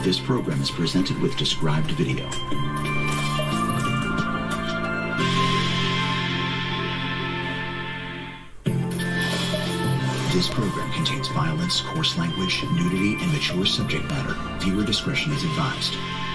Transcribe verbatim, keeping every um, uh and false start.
This program is presented with described video. This program contains violence, coarse language, nudity, and mature subject matter. Viewer discretion is advised.